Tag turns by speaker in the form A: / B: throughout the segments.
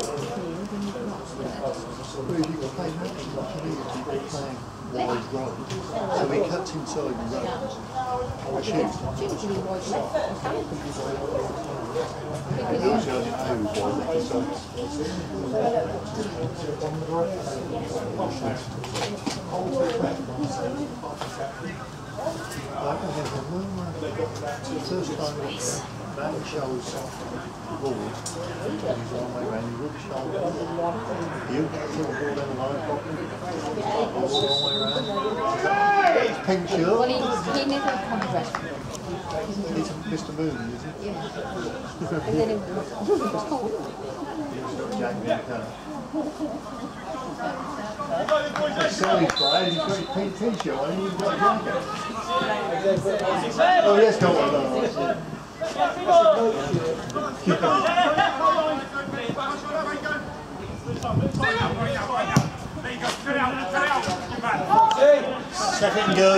A: So he cuts inside and runs. First time that shows the ball, he's on my way around, he would show you get the ball down the line properly, all the way around. His pink shirt.
B: Well, he never comes dressed.
A: He's Mr. Moon, is he?
B: Yeah. And then it was cold.
A: Sorry, Brian, he's got his pink t-shirt on and he's got a jacket. Oh, yes, don't worry about that. Second go.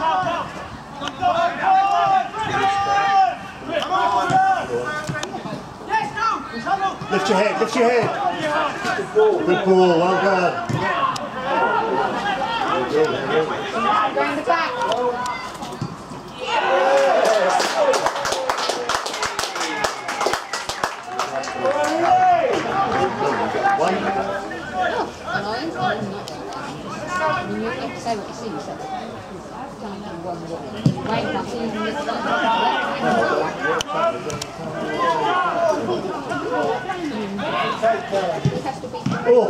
A: Lift your head, lift your head. Good ball, well done.
B: Go in the back. You have to say what you see, you said. Wait, can't see even this has to be.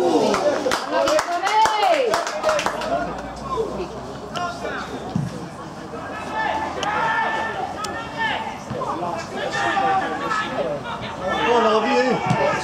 A: One of you.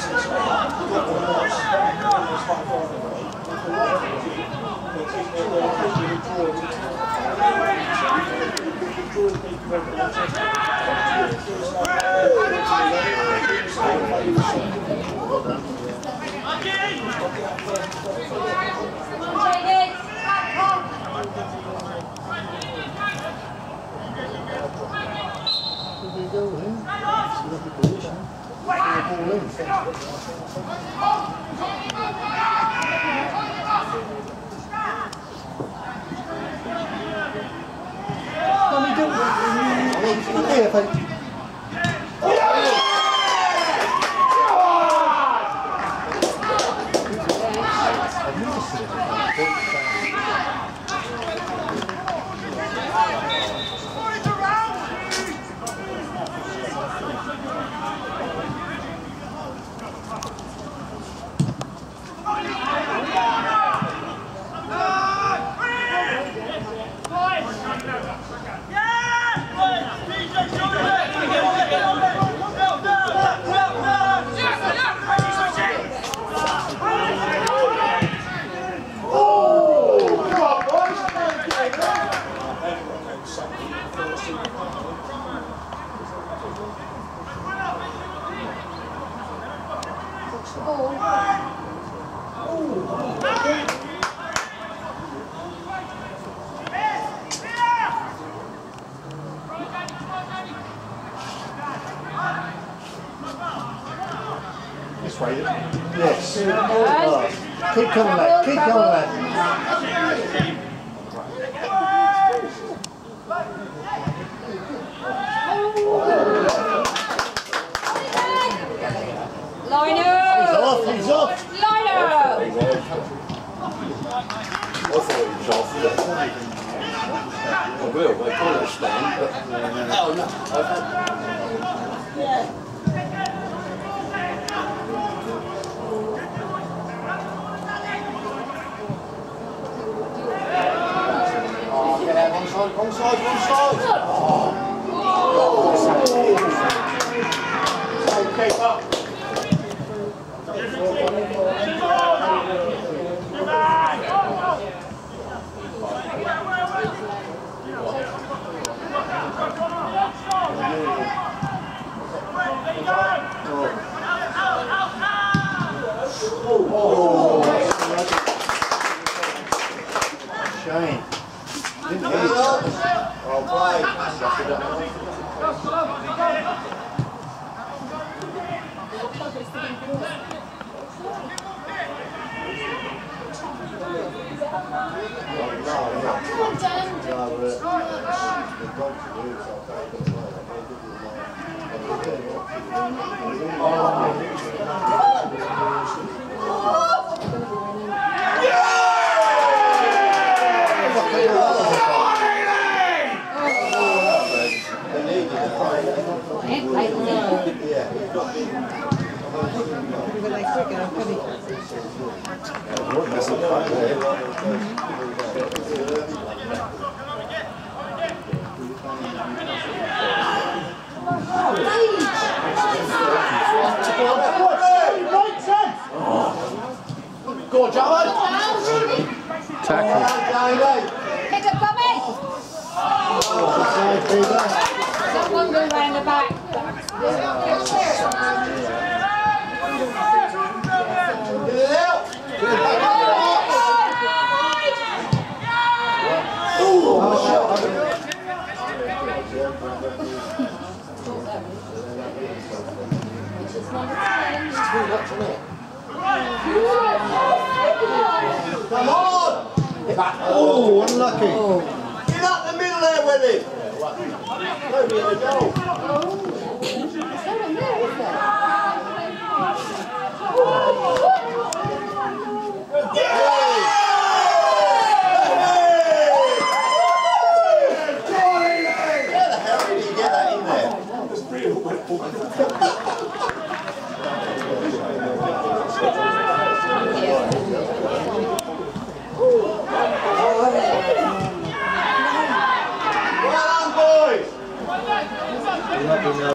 A: This way, yes. Keep coming left, keep coming left. He's off!
B: Liner!
C: I thought he was off. I will, they can't stand, but... Oh, no.
A: Oh, get out, one side, one side, one side! Oh. Keep up! Shane. Didn't hit it. Well played. Shut it up.
C: Go on, Joey!
D: Tackle.
B: Pick up, Bobby! Someone go round the back.
C: Come on!
A: Oh, unlucky.
C: Get up the middle there with him! Nobody in the goal.
B: Someone there, is there?
C: Where the hell did he get that in there? Well done, boys!